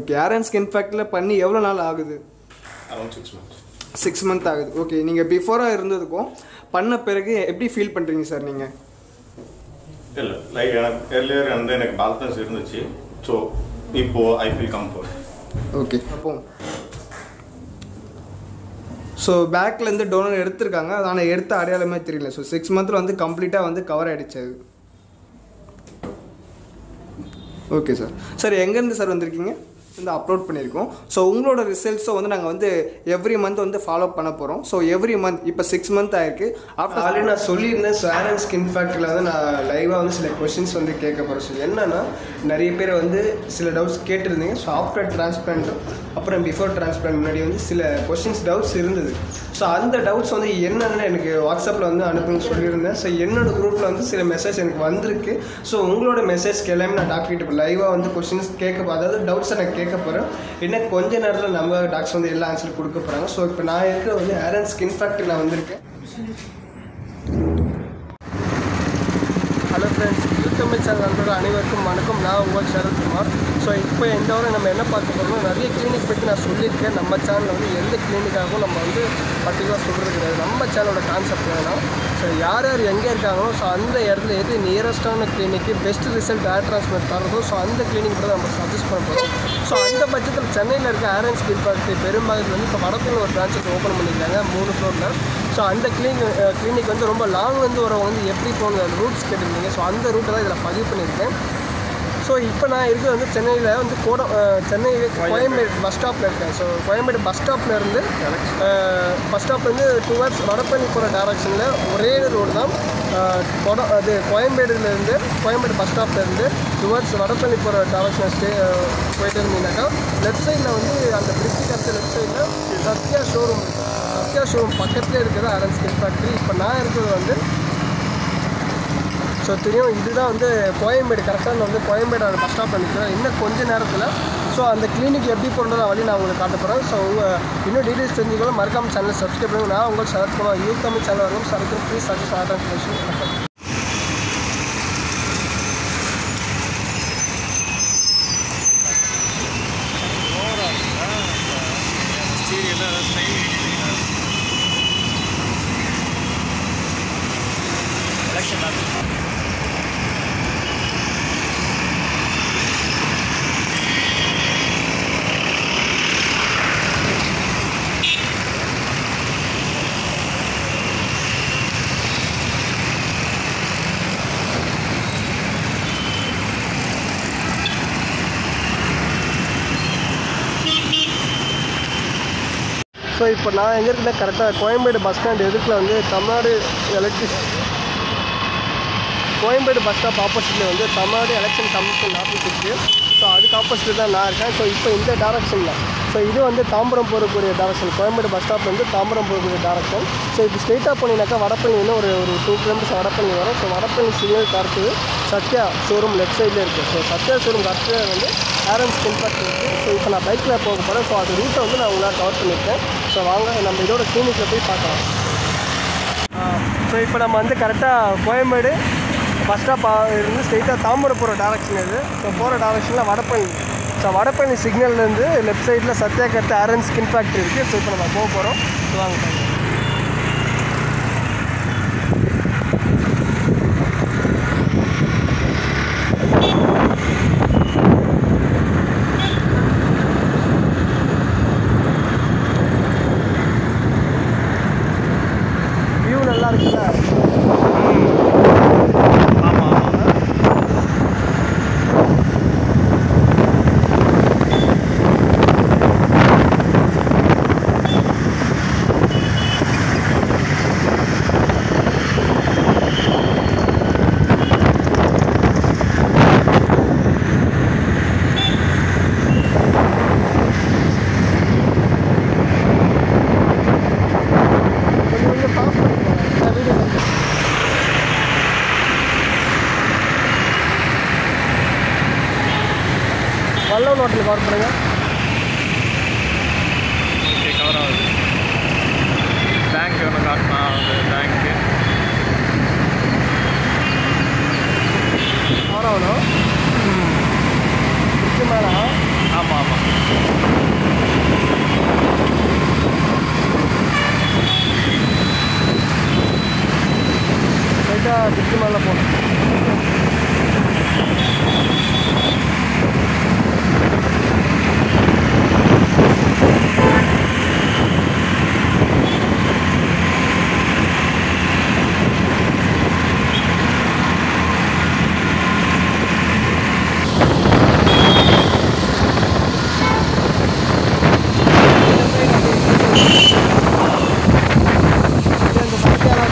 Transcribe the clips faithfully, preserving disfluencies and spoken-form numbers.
Okay. Hair and skin ஃபேக்ட்ரியில் பண்ணி எவ்வளோ நாள் ஆகுது? Around six months six month ஆகுது. ஓகே. நீங்கள் பிஃபோராக இருந்ததுக்கும் பண்ண பிறகு எப்படி ஃபீல் பண்ணுறீங்க சார் நீங்கள்? இல்லை லைக் எனக்கு எர்லியர் வந்து எனக்கு பேலன்ஸ் இருந்துச்சு. ஸோ இப்போது ஐ ஃபீல் கம்ஃபர்ட். ஓகே. அப்போ ஸோ பேக்லேருந்து டோனர் எடுத்திருக்காங்க, ஆனால் எடுத்த அடையாளமே தெரியல. ஸோ சிக்ஸ் மந்த்தில் வந்து கம்ப்ளீட்டாக வந்து கவர் ஆகிடுச்சு அது. Okay sir. சார் எங்கேருந்து சார் வந்திருக்கீங்க? வந்து அப்லோட் பண்ணியிருக்கோம். ஸோ உங்களோட ரிசல்ட்ஸை வந்து நாங்கள் வந்து எவ்ரி மந்த் வந்து ஃபாலோ பண்ண போகிறோம். ஸோ எவ்ரி மந்த் இப்போ சிக்ஸ் மந்த் ஆயிருக்கு. ஆஃப்டர் ஆல்ரெடி நான் சொல்லியிருந்தேன். ஸோ ஹேர் அண்ட் ஸ்கின் ஃபேக்ட்ரியில் வந்து நான் லைவாக வந்து சில கொஷின்ஸ் வந்து கேட்க போகிறேன். ஸோ என்னென்னா நிறைய பேர் வந்து சில டவுட்ஸ் கேட்டிருந்தீங்க. ஸோ ஆஃப்டர் டிரான்ஸ்பிளான்ட்டும் அப்புறம் பிஃபோர் டிரான்ஸ்பிளான்ட் முன்னாடி வந்து சில கொஷின்ஸ் டவுட்ஸ் இருந்தது. ஸோ அந்த டவுட்ஸ் வந்து என்னென்னு எனக்கு வாட்ஸ்அப்பில் வந்து அனுப்புன்னு சொல்லியிருந்தேன். ஸோ என்னோட குரூப்பில் வந்து சில மெசேஜ் எனக்கு வந்திருக்கு. ஸோ உங்களோட மெசேஜ்க்கு எல்லாமே நான் டாக்டர் கிட்ட லைவாக வந்து கொஷின்ஸ் கேட்க, அதாவது டவுட்ஸை நான் கேட்க போகிறேன். இன்னும் கொஞ்ச நேரத்தில் நம்ம டாக்டர்ஸ் வந்து எல்லா ஆன்சர் கொடுக்க போகிறாங்க. ஸோ இப்போ நான் இருக்கிற வந்து ஹேர் அண்ட் ஸ்கின் ஃபேக்ட்ரி நான் வந்திருக்கேன். ஹலோ ஃப்ரெண்ட்ஸ், யூடியூப் சேனல் நண்பர்கள் அனைவருக்கும் வணக்கம். நான் உங்கள் சரத்குமார். ஸோ இப்போ இந்த வரை நம்ம என்ன பார்க்க போகிறோம்னா, நிறைய கிளினிக் பற்றி நான் சொல்லியிருக்கேன். நம்ம சேனலில் வந்து எந்த கிளினிக்காகவும் நம்ம வந்து பர்டிகுலராக சொல்கிறது கிடையாது. நம்ம சேனலோட கான்செப்ட் வேணாம். ஸோ யார் யார் எங்கே இருக்காங்களோ ஸோ அந்த இடத்துல எது நியரஸ்டான clinic best result hair transplant தரதோ ஸோ அந்த கிளினிக் தான் நம்ம சஜஸ்ட் பண்ண போகிறோம். ஸோ அந்த பட்சத்தில் சென்னையில் இருக்க ஹேர் அண்ட் ஸ்கின் ஃபேக்ட்ரி பெரும்பாலும் வந்து இப்போ வடக்கில் ஒரு பிரான்ச் ஓப்பன் பண்ணியிருக்காங்க மூணு ஃப்ளோரில். ஸோ அந்த கிளினிக் கிளினிக் வந்து ரொம்ப லாங்லேருந்து வரவங்க வந்து எப்படி போகணும் அந்த ரூட்ஸ் கேட்டிருந்தீங்க. ஸோ அந்த ரூட்டை தான் இதில் பதிவு பண்ணியிருக்கேன். ஸோ இப்போ நான் இருக்கிறது வந்து சென்னையில் வந்து கோட சென்னை கோயம்பேடு பஸ் ஸ்டாப்பில் இருக்கேன். ஸோ கோயம்பேடு பஸ் ஸ்டாப்லேருந்து பஸ் ஸ்டாப்லேருந்து டுவர்ட்ஸ் வடபழனி போகிற டேரக்ஷனில் ஒரே ரோடு தான். கொட அது கோயம்பேடுலேருந்து கோயம்பேடு பஸ் ஸ்டாப்லேருந்து டுவர்ட்ஸ் வடபழனி போகிற டேரக்ஷனில் ஸ்டே போயிட்டு இருந்தீங்கன்னாக்கா லெஃப்ட் சைடில் வந்து அந்த பிரிட்ஜுக்கு அடுத்த லெஃப்ட் சைடில் சத்யா ஷோரூம் சத்யா ஷோரூம் பக்கத்துலேயே இருக்கிறது ஹேர் அண்ட் ஸ்கின் ஃபேக்ட்ரி. இப்போ நான் இருக்கிறது வந்து ஸோ தெரியும் இதுதான் வந்து கோயம்பேடு. கரெக்டாக நான் வந்து கோயம்பேடு அந்த பஸ் ஸ்டாப் பண்ணிக்கிறேன் இன்னும் கொஞ்சம் நேரத்தில். ஸோ அந்த கிளினிக் எப்படி போகிறத வழி நான் உங்களுக்கு காட்ட போகிறேன். ஸோ இன்னும் டீட்டெயில்ஸ் தெரிஞ்சுக்கணும் மறக்காமல் சேனல் சப்ஸ்கிரைப் பண்ணுங்கள். நான் உங்களுக்கு சரத்குமார் யூ தமிழ் சேனல் வரும். சரத்து please search hair transplantation. So இப்போ நான் எங்கே இருக்கேன்னா கரெக்டாக கோயம்பேடு பஸ் ஸ்டாண்ட் எதுக்கில் வந்து Tamil Nadu electric Koyambedu bus stop ஆப்போசிட்டில் வந்து தமிழ்நாடு எலெக்ஷன் கமிஷன் ஆஃபீஸ் இருக்குது. ஸோ அதுக்கு ஆப்போசிட்டில் தான் நான் இருக்கேன். ஸோ இப்போ இந்த டேரக்ஷனில் ஸோ இது வந்து தாம்பரம் போகக்கூடிய டேரக்ஷன். கோயம்பேடு பஸ் ஸ்டாப் வந்து தாம்பரம் போகக்கூடிய டேரக்ஷன். ஸோ இப்போ ஸ்ட்ரெயிட்டாக போனீங்கன்னாக்கா வடபழனி இன்னும் ஒரு ஒரு டூ கிலோமீட்டர்ஸ் வடபழனி வரும். ஸோ வடபழனி சிக்னல் அடுத்தது சத்யா ஷோரூம் லெஃப்ட் சைடில் இருக்குது. ஸோ சத்யா ஷோரூம் அடுத்தது வந்து ஹேர் அண்ட் ஸ்கின் ஃபேக்ட்ரி இருக்குது. ஸோ இப்போ நான் பைக்கில் போக போகிறேன். ஸோ அது ரூட்டை வந்து நான் உங்களால் கவர் பண்ணியிருக்கேன். ஸோ வாங்க நம்ம இதோட கிளினிக்கில் போய் பார்க்கலாம். ஸோ இப்போ நம்ம வந்து கரெக்டாக கோயம்பேடு பஸ் ஸ்டாப் இருந்து ஸ்ட்ரெயிட்டாக தாம்பரம் போகிற டேரக்ஷன் இது. ஸோ போகிற டேரக்ஷனில் வடபழனி. ஸோ வடபழனி சிக்னல்லேருந்து லெஃப்ட் சைடில் சத்யா கட்டு ஹேர் அண்ட் ஸ்கின் ஃபேக்ட்ரி இருக்குது. ஸோ இப்போ நம்ம போக போகிறோம். ஸோ வாங்க. வியூ நல்லா இருக்குல்ல? வல்லவன் ஹோட்டல் கவர் பண்ணுங்க. ஓகே, கவர் ஆகுது. பேங்க் ஒன்று காட்டினா அது பேங்க்கு கவர் ஆகணும். மேலே ஆமாம் ஆமாம் இந்த பக்கத்தால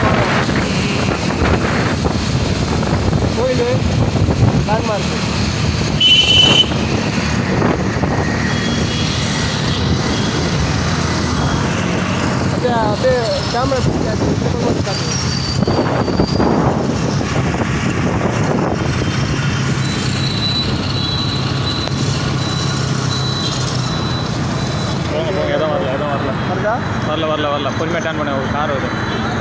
கோயில் லேண்ட்மார்க். அப்படியே அப்படியே கேமரா காட்டு. போங்க போங்க எதுவும் வரல எதுவும் வரல வருதா? வரல வரல வரல பொறுமையாக டேன் பண்ண ஒரு கார் வருது.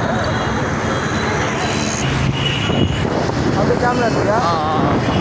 அப்படியே கேமரா இருக்குதா? ஆ ஆ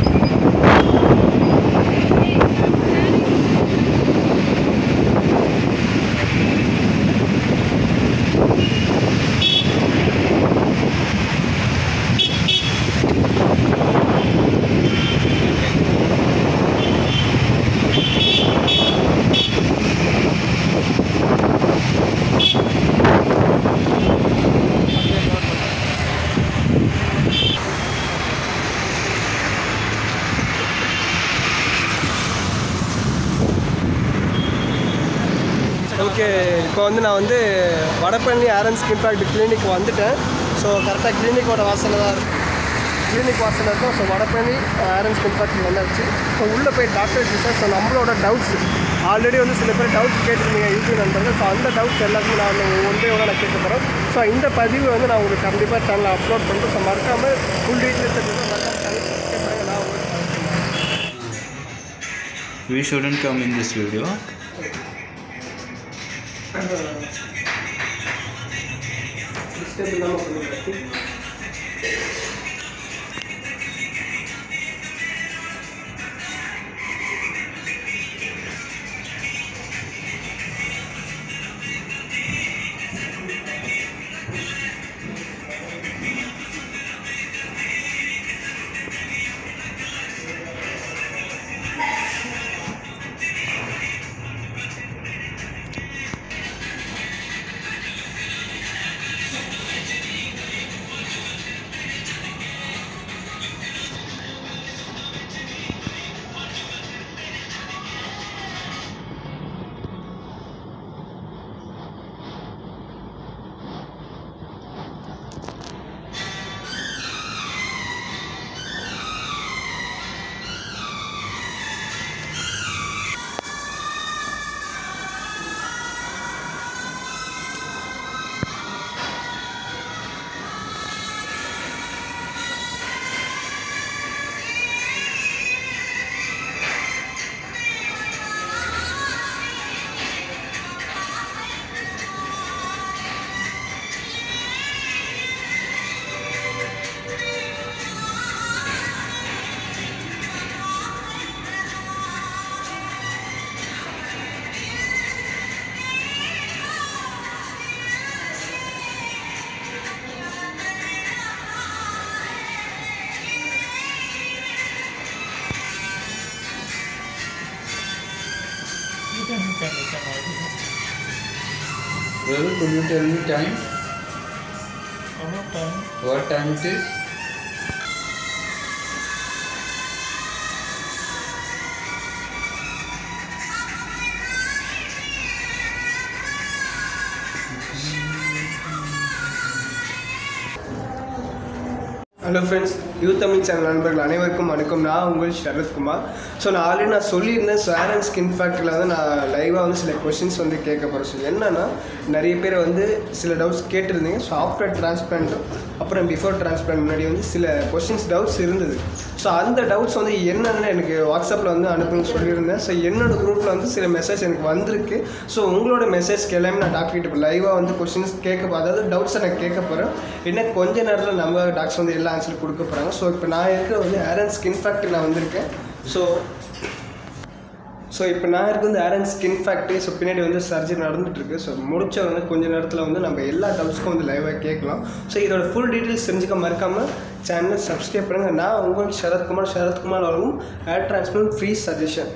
ஓகே, இப்போ வந்து நான் வந்து Vadapalani hair and skin factory clinic வந்துட்டேன். ஸோ கரெக்டாக கிளினிக்கோட வாசலில் தான் இருக்கும். கிளினிக் வாசலில் இருக்கும். So Vadapalani hair and skin factory வந்தாச்சு. ஸோ உள்ளே போய் டாக்டர் சார் ஸோ நம்மளோட டவுட்ஸ் ஆல்ரெடி வந்து சில பேர் டவுட்ஸ் கேட்டிருந்தீங்க யூடியூப் நண்பர்கள். ஸோ அந்த டவுட்ஸ் எல்லாத்தையும் நான் வந்து ஒன்றே நான் கேட்க போகிறேன். ஸோ இந்த பதிவு வந்து நான் உங்களுக்கு கண்டிப்பாக சேனலில் அப்லோட் பண்ணுறேன். ஸோ மறக்காமல் ஃபுல் டீட்டெயில்ஸ் தெரிஞ்சுன்னா மறக்காமல் சேனல் சப்ஸ்கிரைப் பண்ணுங்கள். நான் உங்களுக்கு We shouldn't come in this video. Disturb இல்லாமல் பண்ணுங்க. Well, could you tell me time? What time? What time it is? Hello friends, you Tamil channel நண்பர்கள் அனைவருக்கும் வணக்கம். நான் உங்கள் சரத்குமார். ஸோ நான் ஆல்ரெடி நான் சொல்லியிருந்தேன், ஸோ ஆரன் ஸ்கின் ஃபேக்ட்ரியில் வந்து நான் லைவாக வந்து சில கொஷின்ஸ் வந்து கேட்க போகிறேன். ஸோ என்னென்னா நிறைய பேர் வந்து சில டவுட்ஸ் கேட்டிருந்தீங்க. ஸோ ஆஃப்டர் டிரான்ஸ்பிளான்ட்டும் அப்புறம் பிஃபோர் டிரான்ஸ்பிளான்ட் முன்னாடி வந்து சில கொஷின்ஸ் டவுட்ஸ் இருந்தது. ஸோ அந்த டவுட்ஸ் வந்து என்னென்னு எனக்கு வாட்ஸ்அப்பில் வந்து அனுப்புங்க சொல்லியிருந்தேன். ஸோ என்னோடய குரூப்பில் வந்து சில மெசேஜ் எனக்கு வந்திருக்கு. ஸோ உங்களோட மெசேஜ்க்கு எல்லாமே நான் டாக்டர் கிட்ட லைவாக வந்து கொஷின்ஸ் கேட்க, அதாவது டவுட்ஸை நான் கேட்க போகிறேன். என்ன கொஞ்ச நேரத்தில் நம்ம டாக்டர்ஸ் வந்து எல்லா ஆன்சர் கொடுக்க போகிறாங்க. ஸோ இப்போ நான் இருக்கிற வந்து ஆரன் ஸ்கின் ஃபேக்ட்ரி நான் வந்திருக்கேன். ஸோ ஸோ இப்போ நான் இருக்க வந்து ஆரன் ஸ்கின் ஃபேக்ட்ரி. ஸோ பின்னாடி வந்து சர்ஜரி நடந்துகிட்ருக்கு. ஸோ முடிச்ச வந்து கொஞ்ச நேரத்தில் வந்து நம்ம எல்லா டவுட்ஸ்க்கும் வந்து லைவாக கேட்கலாம். ஸோ இதோட ஃபுல் டீட்டெயில்ஸ் தெரிஞ்சுக்க மறக்காமல் சேனலை சப்ஸ்கிரைப் பண்ணுங்கள். நான் உங்களுக்கு சரத்குமார் சரத்குமார் வழங்கும் hair transplant free suggestion.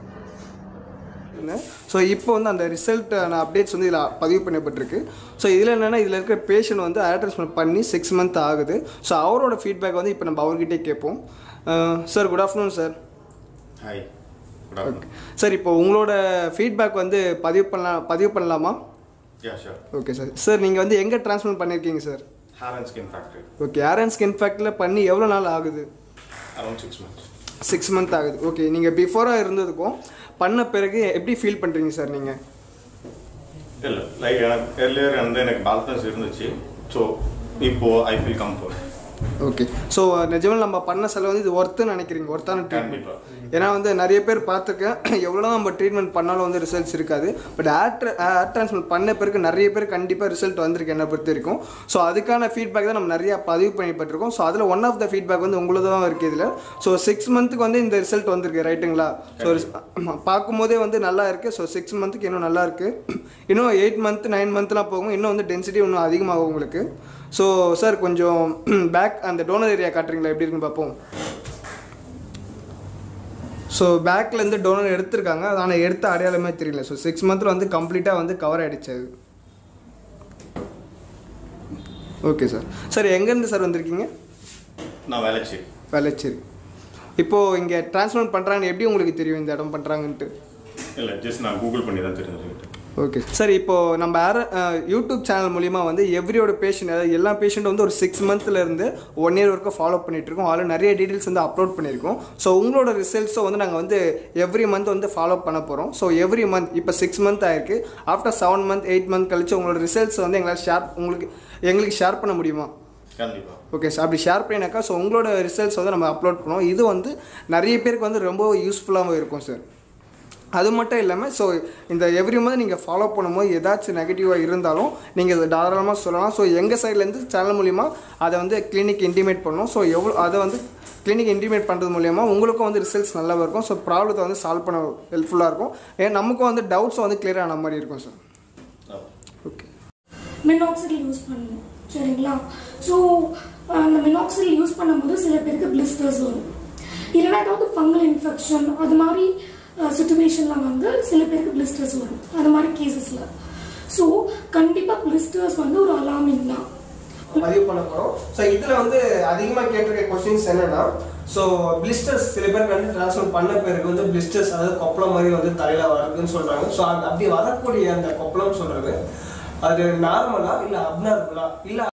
So இப்போ வந்து அந்த ரிசல்ட்டான அப்டேட்ஸ் வந்து இதில் பதிவு பண்ணப்பட்டிருக்கு. ஸோ இதில் என்னென்னா இதில் இருக்கிற பேஷண்ட் வந்து ஹேர் டிரான்ஸ்பிளான்ட் பண்ணி சிக்ஸ் மந்த் ஆகுது. ஸோ அவரோட ஃபீட்பேக் வந்து இப்போ நம்ம அவர்கிட்டே கேட்போம். Sir good afternoon sir. Hi. Okay sir, இப்போ உங்களோட ஃபீட்பேக் வந்து பதிவு பண்ணலாம் பதிவு பண்ணலாமா? Yeah, sure. Okay sir. Sir நீங்கள் வந்து எங்கே ட்ரான்ஸ்பிளான்ட் பண்ணியிருக்கீங்க sir? Hair and Skin Factory. Okay, hair and skin ஃபேக்டரியில் பண்ணி எவ்வளோ நாள் ஆகுது? Around six months. Six month ஆகுது. ஓகே, நீங்கள் பிஃபோராக இருந்ததுக்கும் பண்ண பிறகு எப்படி ஃபீல் பண்ணுறீங்க சார் நீங்கள்? இல்லை லைக் எனக்கு எர்லியர் வந்து எனக்கு பேலன்ஸ் இருந்துச்சு. ஸோ இப்போது I feel comfort. Okay, so நிஜமாக நம்ம பண்ண செலவு வந்து இது ஒர்த்துன்னு நினைக்கிறீங்க? ஒர்த்தான ட்ரீட்மெண்ட். ஏன்னா வந்து நிறைய பேர் பார்த்துருக்கேன், எவ்வளோ நம்ம ட்ரீட்மெண்ட் பண்ணாலும் வந்து ரிசல்ட்ஸ் இருக்காது. பட் ஹேர் ஹேர் ட்ரான்ஸ்பிளான்ட் பண்ண பிறகு நிறைய பேர் கண்டிப்பாக ரிசல்ட் வந்திருக்கு என்னை பொறுத்த வரைக்கும். ஸோ அதுக்கான ஃபீட்பேக் தான் நம்ம நிறையா பதிவு பண்ணிப்பட்டிருக்கோம். ஸோ அதில் ஒன் ஆஃப் த ஃபீட்பேக் வந்து உங்களுக்கு தான் இருக்குது இதில். ஸோ சிக்ஸ் மந்த்துக்கு வந்து இந்த ரிசல்ட் வந்திருக்கு, ரைட்டுங்களா? ஸோ பார்க்கும்போதே வந்து நல்லா இருக்குது. ஸோ சிக்ஸ் மந்த்துக்கு இன்னும் நல்லா இருக்குது. இன்னும் எயிட் மந்த் நைன் மந்த்லாம் போகும், இன்னும் வந்து டென்சிட்டி இன்னும் அதிகமாகும் உங்களுக்கு. ஸோ சார் கொஞ்சம் பேக் அந்த டோனர் ஏரியா காட்டுறீங்களா, எப்படி இருக்குன்னு பார்ப்போம். ஸோ பேக்லேருந்து டோனர் எடுத்திருக்காங்க, ஆனால் எடுத்த அடையாளமே தெரியல. ஸோ சிக்ஸ் மந்த்தில் வந்து கம்ப்ளீட்டாக வந்து கவர் ஆகிடுச்சு. Okay sir. சார் எங்கேருந்து சார் வந்திருக்கீங்க? நான் வேலைச்சேரி. வேலைச்சேரி. இப்போது இங்கே ட்ரான்ஸ்பிளான்ட் பண்ணுறாங்கன்னு எப்படி உங்களுக்கு தெரியும் இந்த இடம் பண்ணுறாங்கன்ட்டு? இல்லை, ஜஸ்ட் நான் கூகுள் பண்ணி தான் தெரிஞ்சுக்கிட்டேன். Okay sir. இப்போது நம்ம ஏர் யூடியூப் சேனல் மூலிமா வந்து எவ்ரியோட பேஷண்ட், அதாவது எல்லா பேஷண்ட்டும் வந்து ஒரு சிக்ஸ் மந்த்லேருந்து ஒன் இயர் வரைக்கும் ஃபாலோ பண்ணிகிட்ருக்கோம். அதில் நிறைய டீட்டெயில்ஸ் வந்து அப்லோட் பண்ணியிருக்கோம். ஸோ உங்களோட ரிசல்ட்ஸை வந்து நாங்கள் வந்து எவ்ரி மந்த் வந்து ஃபாலோ பண்ண போகிறோம். ஸோ எவ்ரி மந்த் இப்போ சிக்ஸ் மந்த் ஆயிருக்கு. After seven month eight month கழிச்சு உங்களோட ரிசல்ட்ஸ் வந்து எங்களால் ஷேர் உங்களுக்கு எங்களுக்கு ஷேர் பண்ண முடியுமா? கண்டிப்பாக. Okay sir. அப்படி ஷேர் பண்ணினாக்கா ஸோ உங்களோட ரிசல்ட்ஸ் வந்து நம்ம அப்லோட் பண்ணுவோம். இது வந்து நிறைய பேருக்கு வந்து ரொம்ப யூஸ்ஃபுல்லாகவும் இருக்கும் சார். அது மட்டும் இல்லாமல் ஸோ இந்த எவ்ரி மந்த் நீங்கள் ஃபாலோ பண்ணும்போது ஏதாச்சும் நெகட்டிவாக இருந்தாலும் நீங்கள் இதை தாராளமாக சொல்லலாம். ஸோ எங்கள் சைட்லேருந்து சேனல் மூலிமா அதை வந்து கிளினிக் இன்டிமேட் பண்ணோம். ஸோ எவ்வளோ அதை வந்து கிளினிக் இன்டிமேட் பண்ணுறது மூலிமா உங்களுக்கும் வந்து ரிசல்ட்ஸ் நல்லா இருக்கும். ஸோ ப்ராப்ளத்தை வந்து சால்வ் பண்ண ஹெல்ப்ஃபுல்லாக இருக்கும். ஏன் நமக்கும் வந்து டவுட்ஸ் வந்து கிளியர் ஆன மாதிரி இருக்கும் சார். ஓகே. மினாக்சிடில் யூஸ் பண்ணணும், சரிங்களா? ஸோ அந்த மினாக்சிடில் யூஸ் பண்ணும்போது சில பேருக்கு பிளிஸ்டர்ஸ் வரும், இல்லைனா ஏதாவது ஃபங்கல் இன்ஃபெக்ஷன் அது மாதிரி சுச்சுவேஷனில் வந்து சில பேருக்கு பிளிஸ்டர்ஸ் வரும், அது மாதிரி கேசஸில். ஸோ கண்டிப்பாக பிளிஸ்டர்ஸ் வந்து ஒரு அலார்மிங் தான் பதிவு பண்ண போகிறோம். ஸோ இதில் வந்து அதிகமாக கேட்டிருக்க கொஸ்டின்ஸ் என்னென்னா, ஸோ பிளிஸ்டர்ஸ் சில பேருக்கு வந்து ட்ரான்ஸ்ஃபர் பண்ண பேருக்கு வந்து பிளிஸ்டர்ஸ், அதாவது கொப்பளம் மாதிரி வந்து தலையில் வருதுன்னு சொல்கிறாங்க. ஸோ அது அப்படி வரக்கூடிய அந்த கொப்பளம் சொல்கிறது அது நார்மலா இல்லை அப்நார்மலா இல்லை